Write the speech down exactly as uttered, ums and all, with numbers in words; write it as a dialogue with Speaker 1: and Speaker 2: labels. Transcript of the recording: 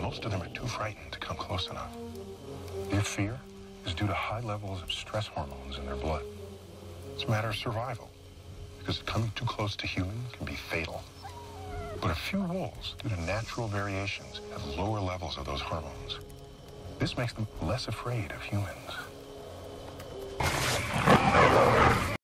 Speaker 1: most of them are too frightened to come close enough. Their fear is due to high levels of stress hormones in their blood. It's a matter of survival, because coming too close to humans can be fatal. But a few wolves, due to natural variations, have lower levels of those hormones. This makes them less afraid of humans.